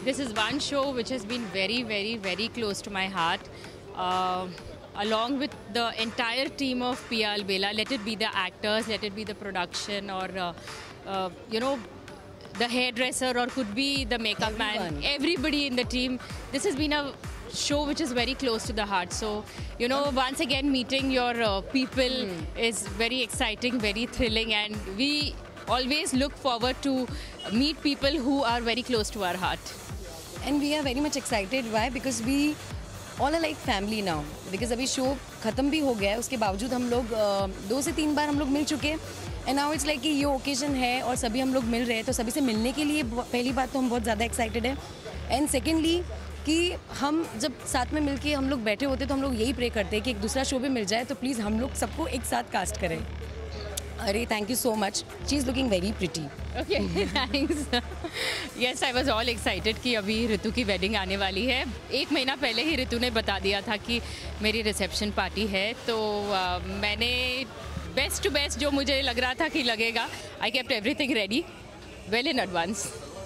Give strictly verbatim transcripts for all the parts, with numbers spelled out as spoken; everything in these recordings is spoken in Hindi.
this is one show which has been very, very, very close to my heart. Uh, along with the entire team of P R Albela, let it be the actors, let it be the production, or uh, uh, you know, the hairdresser, or could be the makeup Everyone. man. Everybody in the team. This has been a show which is very close to the heart. So, you know, once again meeting your uh, people mm. is very exciting, very thrilling, and we always look forward to meet people who are very close to our heart. And we are very much excited. Why? Because we all are like family now. Because अभी शो ख़त्म भी हो गया है, उसके बावजूद हम लोग दो से तीन बार हम लोग मिल चुके हैं. एंड नाउ इट्स लाइक कि ये ओकेजन है और सभी हम लोग मिल रहे हैं, तो सभी से मिलने के लिए पहली बात तो हम बहुत ज़्यादा एक्साइटेड हैं. एंड सेकेंडली कि हम जब साथ में मिलके हम लोग बैठे होते तो हम लोग यही प्रे करते हैं कि एक दूसरा शो भी मिल जाए, तो प्लीज़ हम लोग सबको एक साथ कास्ट करें. अरे thank you so much. She is looking very pretty. Okay thanks. Yes, I was all excited कि अभी ऋतु की वेडिंग आने वाली है. एक महीना पहले ही ऋतु ने बता दिया था कि मेरी रिसेप्शन पार्टी है, तो uh, मैंने बेस्ट टू बेस्ट जो मुझे लग रहा था कि लगेगा, I kept everything ready well in advance.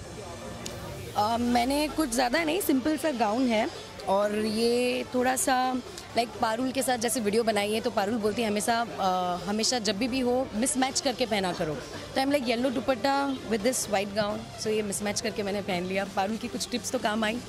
मैंने कुछ ज़्यादा नहीं, सिंपल सा गाउन है, और ये थोड़ा सा लाइक like, पारुल के साथ जैसे वीडियो बनाई है, तो पारुल बोलती है हमेशा uh, हमेशा जब भी भी हो मिसमैच करके पहना करो. तो I am like yellow dupatta with this white gown, so ये मिसमैच करके मैंने पहन लिया. पारुल की कुछ टिप्स तो काम आई.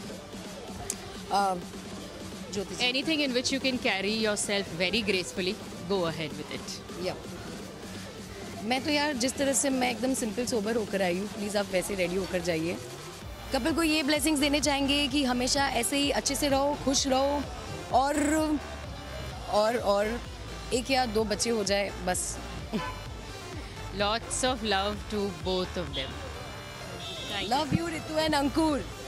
Anything in which you can carry yourself very gracefully, go ahead with it. या मैं तो यार जिस तरह से मैं एकदम सिंपल सोबर होकर आई हूँ, प्लीज़ आप वैसे रेडी होकर जाइए. कपिल को ये ब्लेसिंग्स देने चाहेंगे कि हमेशा ऐसे ही अच्छे से रहो, खुश रहो, और और और एक या दो बच्चे हो जाए बस. Lots of love to both of them. Love you, Ritu and Ankur.